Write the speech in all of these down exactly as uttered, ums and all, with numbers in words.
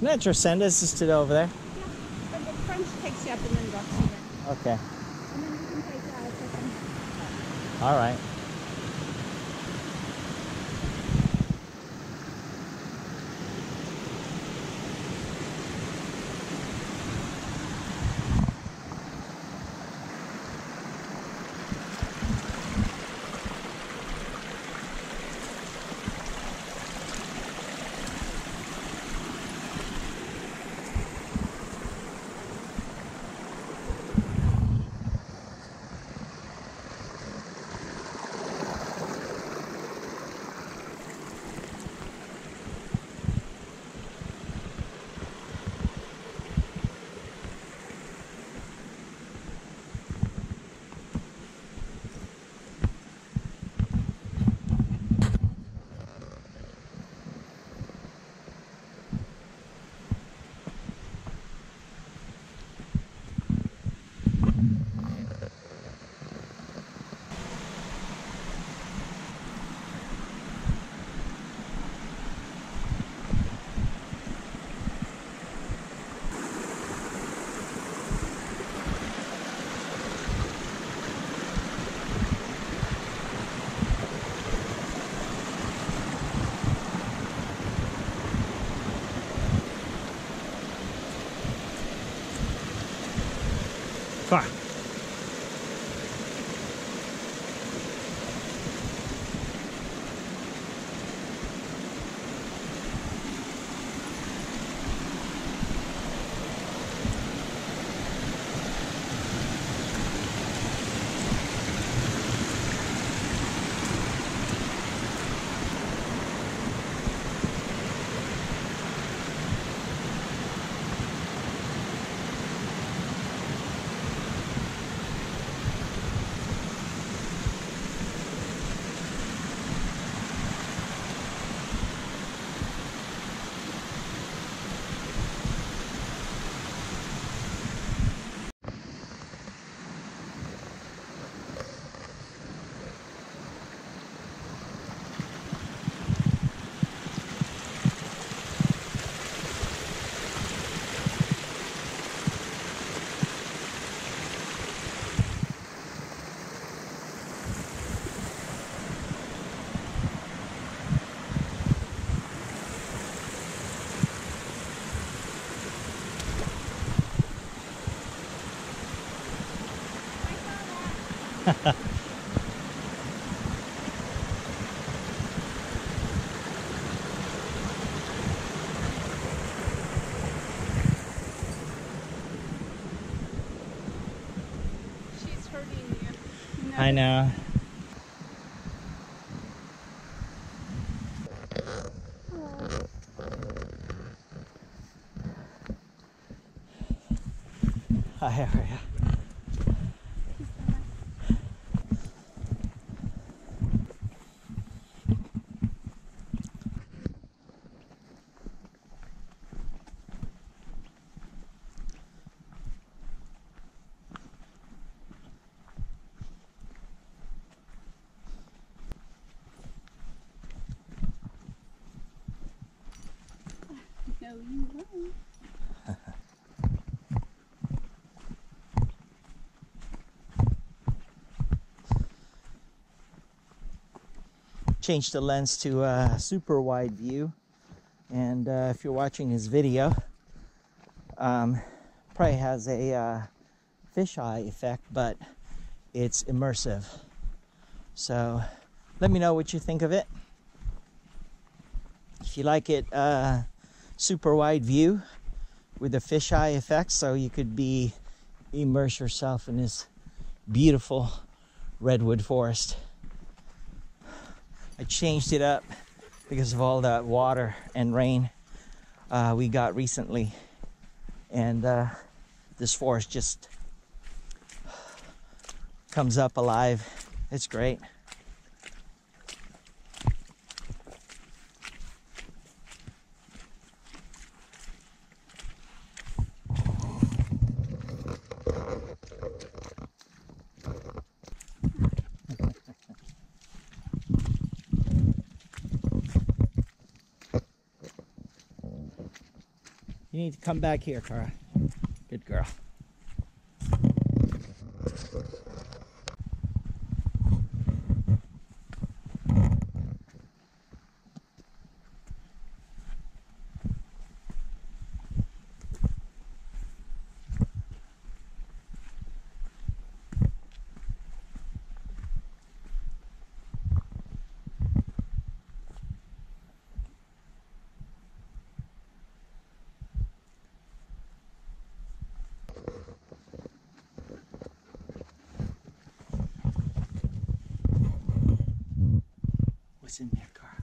Not Torrent, it's just to over there. Yeah, but the French takes you up and then drops you down. Okay. And then you can take you out with them. All right. Come on. She's hurting you. You know? I know. Hi, how are you? No, you won't. Changed the lens to a super wide view, and uh, if you're watching his video, um, probably has a uh, fisheye effect, but it's immersive. So let me know what you think of it. If you like it, uh, super wide view with a fisheye effect, so you could be immerse yourself in this beautiful redwood forest. I changed it up because of all that water and rain uh, we got recently, and uh, this forest just comes up alive. It's great. You need to come back here, Cara. Good girl. What's in there, Cara?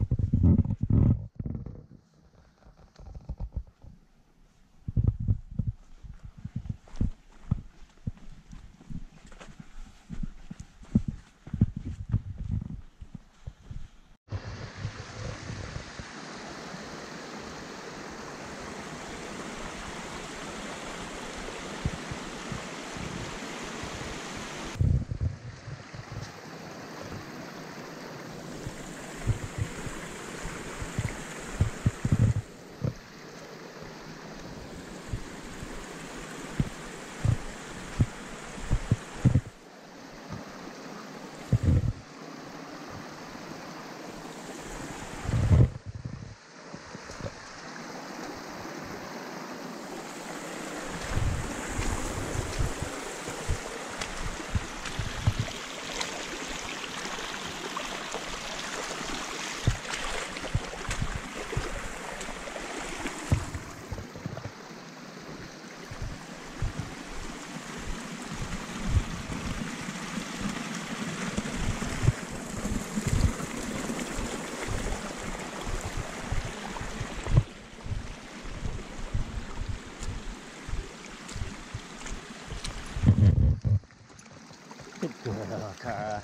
Good girl, Cara.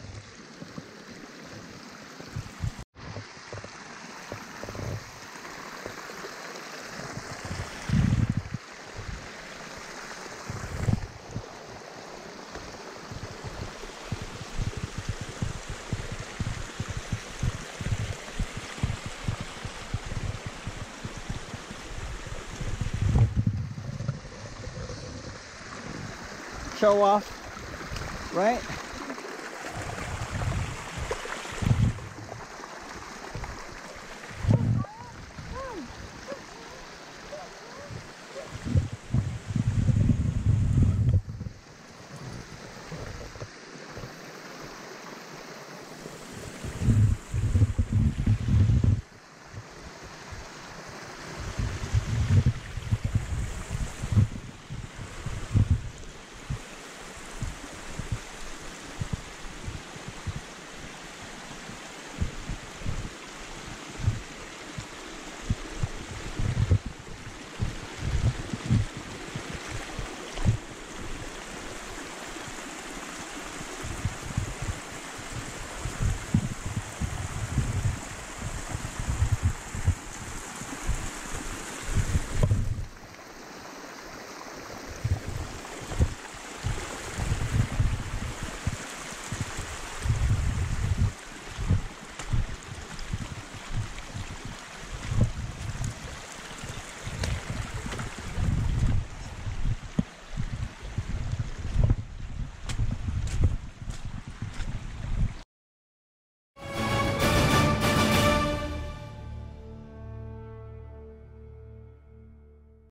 Show off, right?